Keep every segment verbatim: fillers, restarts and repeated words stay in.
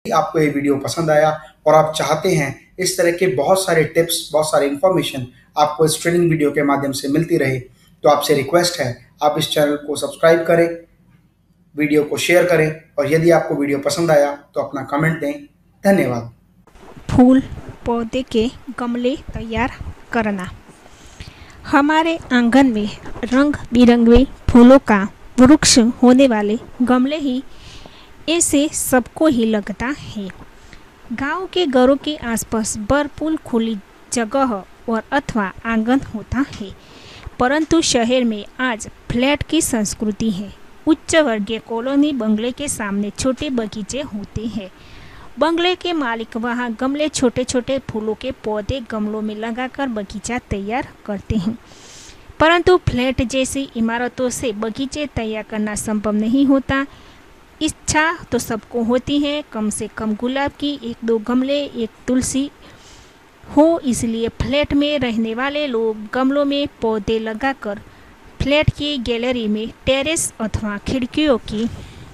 आपको ये वीडियो पसंद आया और आप चाहते हैं इस तरह के बहुत सारे टिप्स, बहुत सारे इन्फॉर्मेशन आपको इस ट्रेनिंग वीडियो के माध्यम से मिलती रहे, तो आपसे रिक्वेस्ट है आप इस चैनल को सब्सक्राइब करें, वीडियो को शेयर करें और यदि आपको वीडियो पसंद आया तो अपना कमेंट दें। धन्यवाद। फूल पौधे के गमले तैयार करना। हमारे आंगन में रंग बिरंगे फूलों का वृक्ष होने वाले गमले ही ऐसे सबको ही लगता है। गांव के घरों के आसपास भरपूर खुली जगह और अथवा आंगन होता है, परंतु शहर में आज फ्लैट की संस्कृति है। उच्च वर्गीय कॉलोनी बंगले के सामने छोटे बगीचे होते हैं। बंगले के मालिक वहां गमले छोटे छोटे फूलों के पौधे गमलों में लगाकर बगीचा तैयार करते हैं, परंतु फ्लैट जैसी इमारतों से बगीचे तैयार करना संभव नहीं होता। इच्छा तो सबको होती है कम से कम गुलाब की एक दो गमले, एक तुलसी हो, इसलिए फ्लैट में रहने वाले लोग गमलों में पौधे लगाकर फ्लैट की गैलरी में टेरेस अथवा खिड़कियों की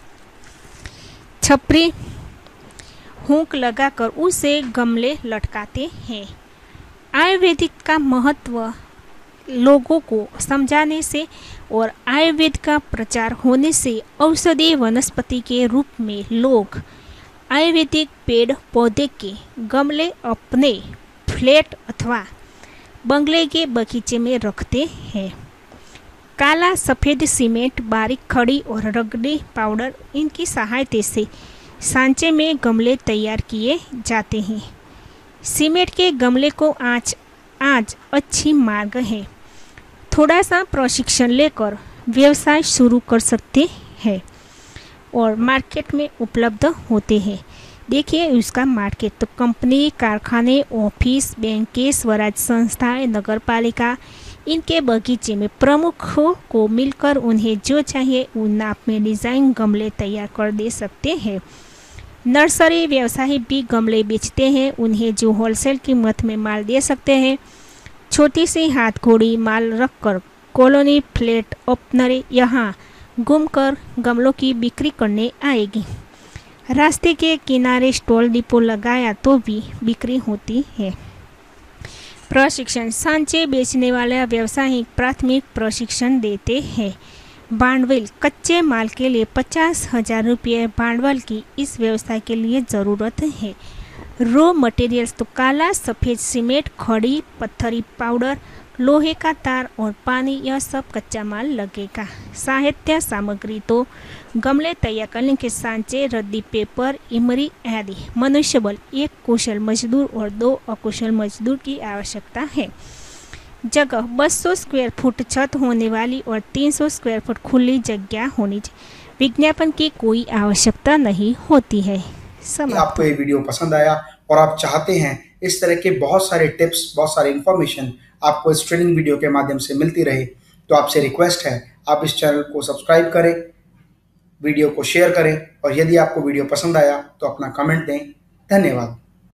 छपरी हुक लगाकर उसे गमले लटकाते हैं। आयुर्वेदिक का महत्व लोगों को समझाने से और आयुर्वेद का प्रचार होने से औषधीय वनस्पति के रूप में लोग आयुर्वेदिक पेड़ पौधे के गमले अपने फ्लैट अथवा बंगले के बगीचे में रखते हैं। काला सफ़ेद सीमेंट, बारीक खड़ी और रगड़ी पाउडर, इनकी सहायता से सांचे में गमले तैयार किए जाते हैं। सीमेंट के गमले को आज आज अच्छी मार्ग है। थोड़ा सा प्रशिक्षण लेकर व्यवसाय शुरू कर सकते हैं और मार्केट में उपलब्ध होते हैं। देखिए उसका मार्केट तो कंपनी, कारखाने, ऑफिस, बैंकें, स्वराज संस्थाएं, नगर पालिका, इनके बगीचे में प्रमुखों को मिलकर उन्हें जो चाहिए उन नाप में डिज़ाइन गमले तैयार कर दे सकते हैं। नर्सरी व्यवसायी भी गमले बेचते हैं, उन्हें जो होलसेल कीमत में माल दे सकते हैं। छोटी सी हाथ घोड़ी माल रखकर कॉलोनी फ्लैट ओपनर यहाँ घूमकर गमलों की बिक्री करने आएगी। रास्ते के किनारे स्टॉल डिपो लगाया तो भी बिक्री होती है। प्रशिक्षण। सांचे बेचने वाले व्यवसायिक प्राथमिक प्रशिक्षण देते हैं। भांडवल। कच्चे माल के लिए पचास हजार रुपये भांडवल की इस व्यवसाय के लिए ज़रूरत है। रॉ मटेरियल्स तो काला सफ़ेद सीमेंट, खड़ी पत्थरी पाउडर, लोहे का तार और पानी, यह सब कच्चा माल लगेगा। साहित्य सामग्री तो गमले तैयार करने के सांचे, रद्दी, पेपर, इमरी आदि। मनुष्य बल, एक कुशल मजदूर और दो अकुशल मजदूर की आवश्यकता है। जगह दो सौ स्क्वायर फुट छत होने वाली और तीन सौ स्क्वायर फुट खुली जगह होनी चाहिए। विज्ञापन की कोई आवश्यकता नहीं होती है। आपको ये वीडियो पसंद आया और आप चाहते हैं इस तरह के बहुत सारे टिप्स, बहुत सारे इन्फॉर्मेशन आपको इस ट्रेनिंग वीडियो के माध्यम से मिलती रहे, तो आपसे रिक्वेस्ट है आप इस चैनल को सब्सक्राइब करें, वीडियो को शेयर करें और यदि आपको वीडियो पसंद आया तो अपना कमेंट दें। धन्यवाद।